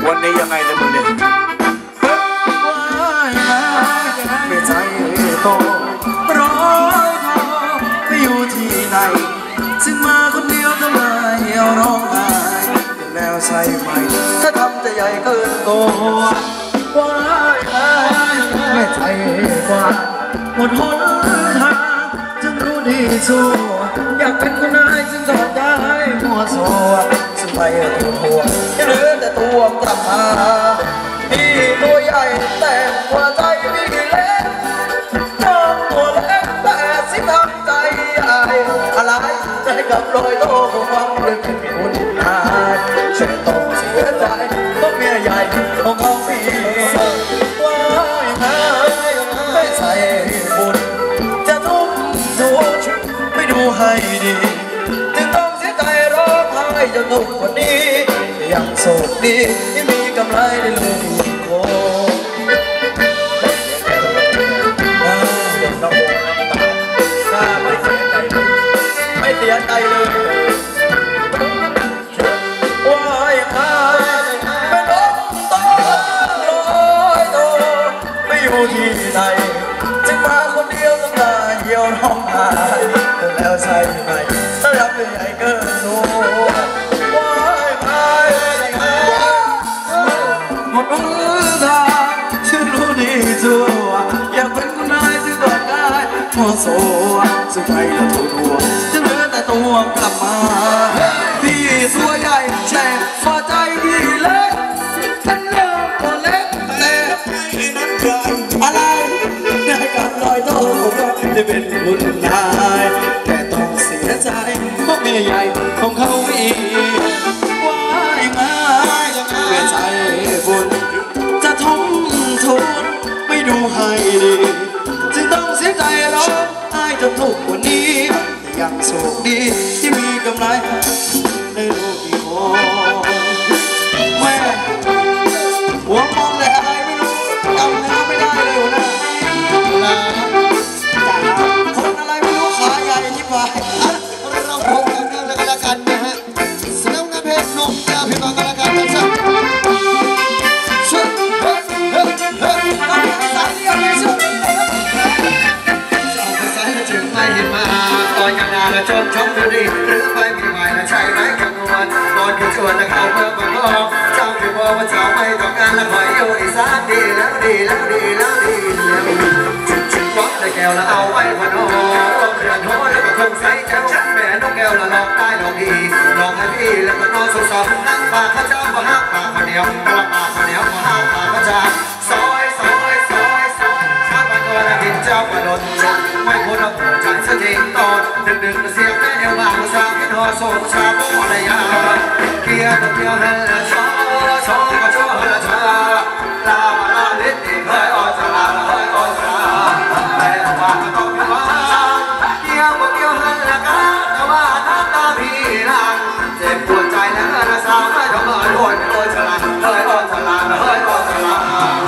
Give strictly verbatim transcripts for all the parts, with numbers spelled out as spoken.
วันนี้ยังไงนะมึงเนี่ยไม่ใจโตร้อยทอไม่อยู่ที่ไหนซึ่งมาคนเดียวทำไมร้องไห้แล้วใช่ไหมถ้าทำแต่ใหญ่เกินตัวว้ายไม่ใจกว่าหมดหนทางจึงรู้ดีชั่วอยากเป็นคนนายจึงตอบได้มัวสัวซึ่งไปตัวหัวยังเหลือแต่ตัวกลับมาพี่ตัวใหญ่แต่หัวใจพี่เล็กน้องตัวเล็กแต่สิทำใจใหญ่อะไรได้กับรอยโตของความเรื่องเป็นคนนายช่วยต้องเสียใจต้องเมียใหญ่ของเขาพี่ว่ายังไงไม่ใส่บุญจะทุ่มทุนไม่ดูให้ดีจึงต้องเสียใจร้องไห้จนทุกวันนี้ยังโชคดีที่มีกำไรได้ลูกอีกคนไม่เสียใจเลยว่าอย่างไรเป็นนกตัวลอยตัวไม่อยู่ที่ไหนจึงมาคนเดียวต้องมาเหี่ยวร้องไห้แล้วใช่ไหมถ้ารับเป็นใหญ่เกินตัวว่าอย่างไรหมดมือทางฉันรู้ดีจัวอยากเป็นคนนายจึงต้องได้หัวโซ่ซึ่งไปแล้วตัวหัวจึงเหลือแต่ตัวกลับมาพี่ตัวใหญ่แต่ฟ้าใจพี่เล็กฉันเลิกตัวเล็กแต่ไม่นั้นเกินอะไรได้กับรอยโตได้เป็นบุญนายแต่ต้องเสียใจเพราะเมียใหญ่ของเขาอีกว่ายังไงเมียใจบุญจะทุ่มทุนไม่ดูให้ดีจึงต้องเสียใจร้องไห้จนทุกวันนี้ยังโชคดีที่มีกำไรได้ลูกอีกคนแม่หัวมองแต่อะไรไม่รู้จำเนื้อไม่ได้เลยนะคนอะไรไม่รู้ขาใหญ่ชิบหายเราพบกันเรื่องอะไรกันนะฮะสนามงานเพลงนกยาพิบังกันละกันนะจนชมดูดีหรือไปมีใหม่และใช่ไหมคำนวณก่อนที่ชวนและเข้าเพื่อบังคับเจ้าที่บอกว่าเจ้าไม่ต้องการและคอยอยู่อีสานดีแล้วดีแล้วดีแล้วดีแล้วจุดจุดวัดในแก้วแล้วเอาไว้พนอเรือนหัวแล้วก็คงใส่แก้วแม่นกแก้วแล้วหลอกได้หลอกดีหลอกให้พี่แล้วก็นอนสดสดนั่งปากข้าเจ้าก็หักปากคนเดียวกระปากคนเดียวก็หักปากข้าเจ้าซอยซอยซอยซอยชาบ้านก็แล้วกินเจ้ากระโดดไม่ควรเอาหัวใจเสียจริงตอนดึกดึกเสียงแม่เดียวมาภาษาพินหัวโซ่ชาโม่อะไรยาเกียร์ตัวเดียวฮัลโหลชอชอก็ชอฮัลโหลชาลามาลาลิดอีกเฮ้ยอ๋อจะลาเฮ้ยอ๋อจะลาแต่ว่าต้องพิวาเกียร์ตัวเดียวฮัลโหลกันแต่ว่าน้ำตาพี่ลังเจ็บปวดใจแล้วนะสาวไม่ต้องมาโวยโวยจะลาเฮ้ยอ๋อจะลาเฮ้ยอ๋อจะลา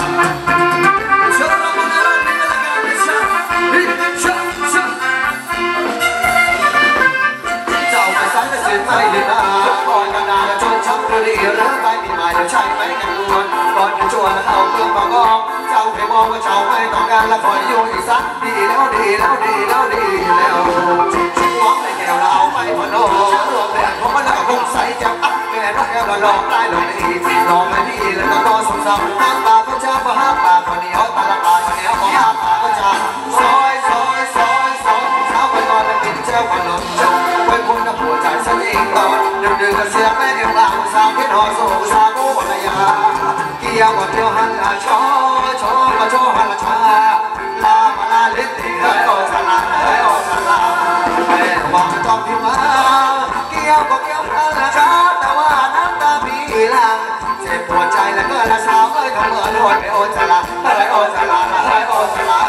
ไม่ได้ตาก่อนกันนานจนช้ำกระดิ่งเริ่มไปมีหมายจะใช่ไหมกันล้วนก่อนจะชวนเอาเพื่อนมาก้องเจ้าให้มองว่าเจ้าไม่ต้องการละคอยอยู่อีสานดีแล้วดีแล้วดีแล้วดีแล้วชิงหวังในแก้วเราไม่พอโน่รวมแรงของมันแล้วก็คงใส่แก้วอัพแม่นกแก้วเราหลอกได้หลอกดีหลอกไม่ดีแล้วก็นอนสงสารน้ำตาก็จะมาห้าปากคนเดียวตาละปากคนเดียวมองห้าปากก็จะซอยซอยซอยซอยเช้าไปนอนแล้วกินเจ้าขนมจังไว้คุณกับหัวใจฉันเองตอนดึกดึกเสียงแม่เดียวหลังสาวพิษหอสูงสาวโม่ระยาเกี่ยวกับเดียวหันละชอชอมาชอหันละชาลามาลาลิดเฮ้ยโอชาลาเฮ้ยโอชาลาแม่หวังต้องพิมาเกี่ยวกับเดียวหันละชาแต่ว่าน้ำตาพี่หลังเจ็บปวดใจแล้วก็ละสาวเอ้ยทำเหมือนรวยไปโอชาลาเฮ้ยโอชาลาเฮ้ยโอชาลา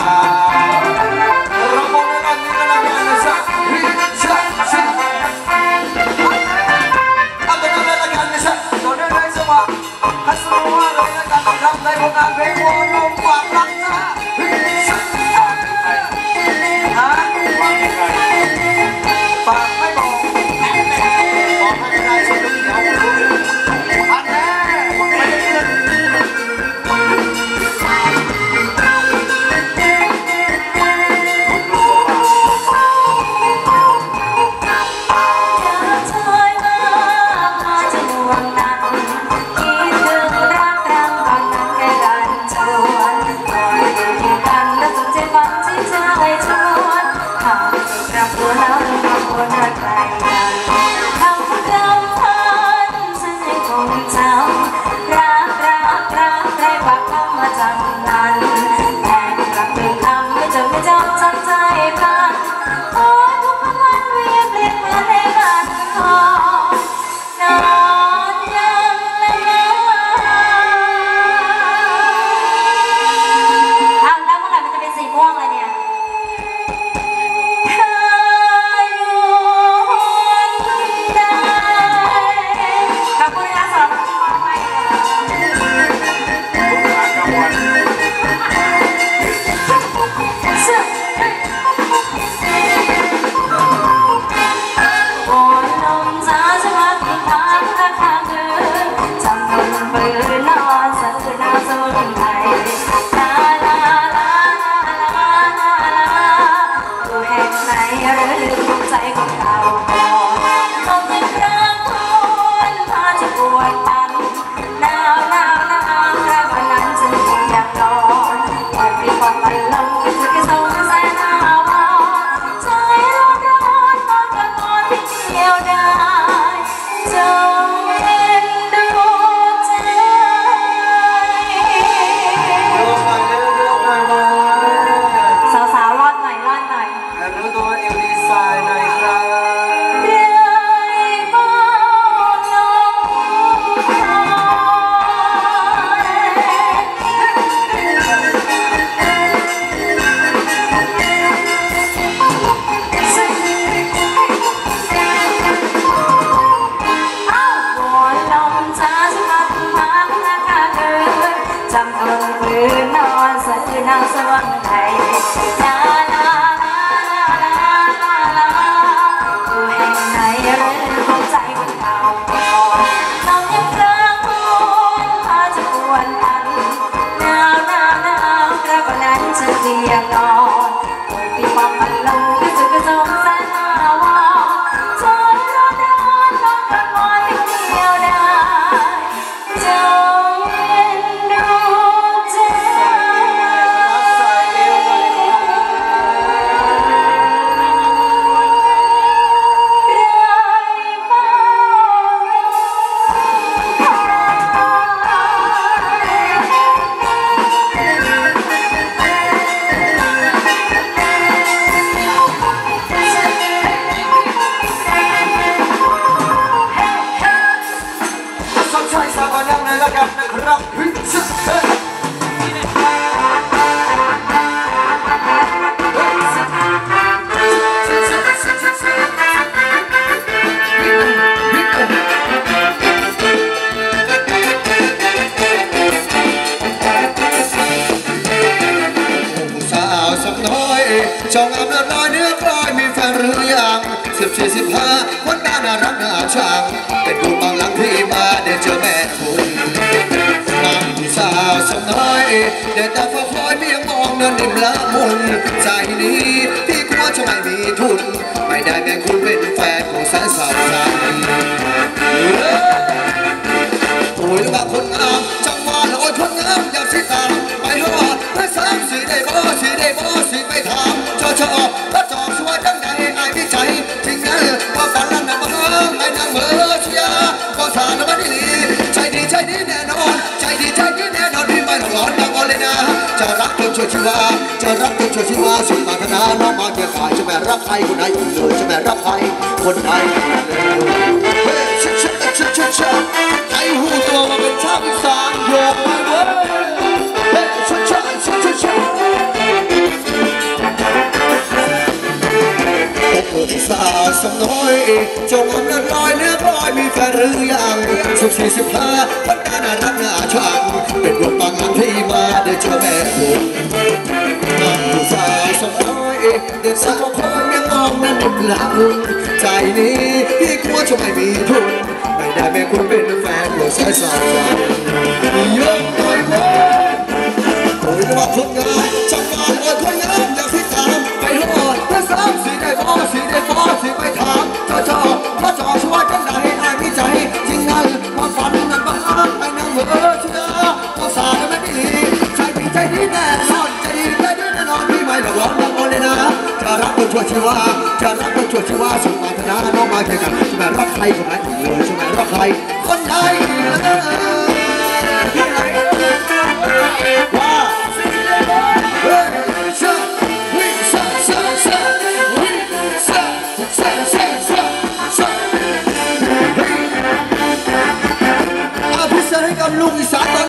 เราคงไม่กันนี่ก็แล้วกันนะจ๊ะจ๊ะจ๊ะเอาไปทำอะไรกันนะจ๊ะโดนได้ไหมสวะฮัสโลว่าเลยนะการทำได้ผมข้างเดินจำนวนเบอร์นอนสะอื้นหน้าสนไหลลาลาลาลาลาลาอยู่แห่งไหนหรือลืมใจของเราต้องเป็นครั้งคนพาจะปวดตันหนาวหนาวหนาวแค่วันนั้นฉันคงอยากนอนอยากมีความบันลมคิดถึงสงสัยหนาวใจร้อนร้อนตอนกลางวันที่เดียวดายจงเอ็นดูใจสาวๆรอดหน่อยรอดหน่อยอยากรู้ตัวเอลดีไซน์หน่อยครับจำทนคืนนอนสะอื้นหน้าสว่างไทยลาลาลาลาลาลาอยู่แห่งไหนเรื่องของใจคนเก่าน้องยังรักคุณพาจะปวนตันหนาวหนาวหนาวกระวันนั้นฉันเตียงนอนโดยปีความพันลมก็สุดก็สงสารหาวาใจร้อนร้อนตอนกลางวันไม่เดียวดายจงเอ็นดูใจสนใจสาวกันยังไงละกันนะครับเฮ้ยเฮ้ยสาวสำน้อยจงอำนาจลอยเนื้อกลอยมีแฟนหรือยังสิบสี่สิบห้าคนตาน่ารักน่าชังเป็นดูบางหลังที่มาเดี๋ยวเจอแม่คุณนางสาวสำน้อยเดินตาฟ้าคอยเพียงมองเดินดิ่มละมุนใจนี้ที่กลัวจะไม่มีทุนไม่ได้แม่คุณเป็นแฟนของแสนสาวใจโอ้ยว่าคนงามจังหวะโอ้ยคนงามอยากสิตามไปหอดเพื่อสามสีได้บ่สีได้บ่สีไปถามเจ้าชอบแล้วจอบสวยจังใดไอ้พี่ใจจริงนะว่าฝันนั้นน่ะมาไอ้นางเมื่อเชียก็สารมันดีใจดีใจดีแน่นอนใจดีใจดีแน่นอนพี่ไม่หลอกหลอนบางคนเลยนะจะรักจนชั่วชีวาจะรักจนชั่วชีวาสุดปรารถนาน้องมาเกี่ยวกับจะแม่รักใครคนไหนอยู่เลยจะแม่รักใครคนไหนเฮ้ยชิชิชิชิชิไอ้หูตัวมาเป็นชาวอีสานโยกไปเว้ยเฮ้ยชิชิชิชิชิโอ้สาวสำน้อยจงอำนาจลอยเนื้อกลอยมีแฟนหรือยังสิบสี่สิบห้าคนตาน่ารักน่าชังเป็นดวงบางหลังที่มาเดี๋ยวเจอแม่คุณนางสาวสำน้อยเด็กสาวคนยังมองนั่นเป็นหลักใจนี้ที่กลัวจะไม่มีทุนไม่ได้แม่คุณเป็นแฟนหัวใจสาวใจยกหน่อยเว้ยโอ้ยว่าคนงามจังหวะโอ้ยคนงามอยากสิตามไปหอดเพื่อสามสีได้บ่สีได้บ่สีไปถามเจ้าชอบพระจอช่วยจังใดไอ้พี่ใจจริงนั้นความฝันนั้นบ้างไอ้นางเมื่อเชื่อก็สารไม่ดีใจดีใจดีแน่นอนใจดีใจดีแน่นอนพี่ไม่หลอกหลอนบางคนเลยนะจะรักคนชั่วชีวาจะรักคนชั่วชีวาสุดปรารถนาน้องมาเกี่ยวกับจะแม่รักใครคนไหนอยู่เลยจะแม่รักใครคนไหนเลยว้า